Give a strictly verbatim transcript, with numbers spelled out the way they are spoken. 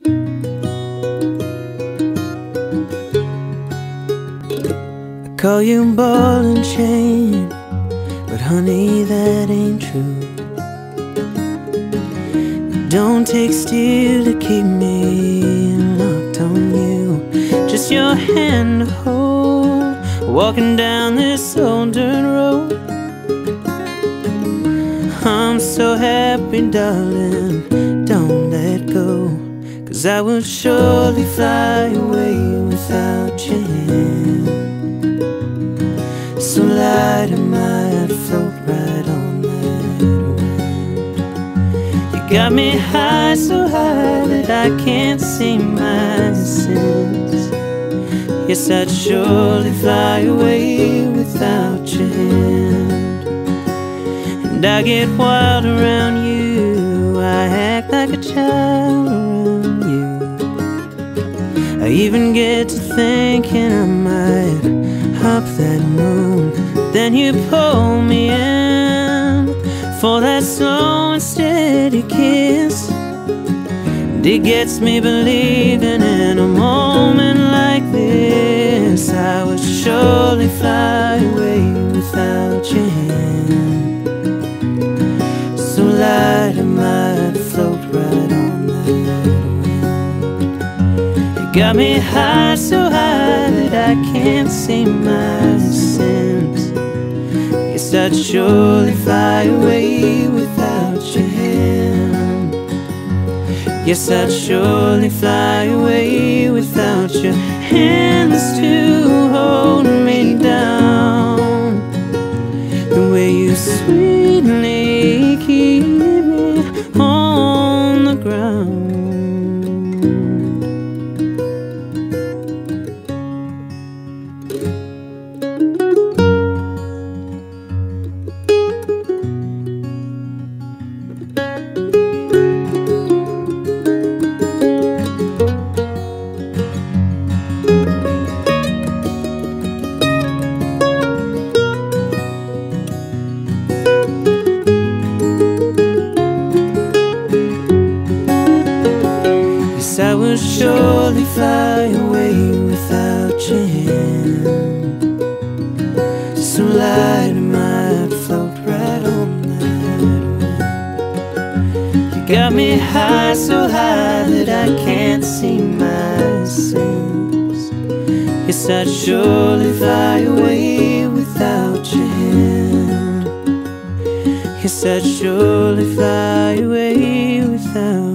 Call you ball and chain, but honey, that ain't true. It don't take steel to keep me locked on you. Just your hand to hold, walking down this old dirt road. I'm so happy, darling, don't let go, 'cause I would surely fly away without your hand. So light I might float right on that wind. You got me high, so high that I can't see my sins. Yes, I'd surely fly away without your hand. And I get wild around you, I act like a child around you. I even get to thinking I might up that moon. Then you pull me in for that slow and steady kiss. And it gets me believing in a moment like this I would surely fly away without your hand. So light I might float right on that wind. You got me high, so high that I can't see my sins. Yes, I'd surely fly away without your hand. Yes, I'd surely fly away without your hands to hold me down. The way you sweetly keep me on the ground. I would surely fly away without your hand. So light I might float right on that wind. You got me high, so high that I can't see my sins. Yes, I'd surely fly away without your hand. Yes, I'd surely fly away without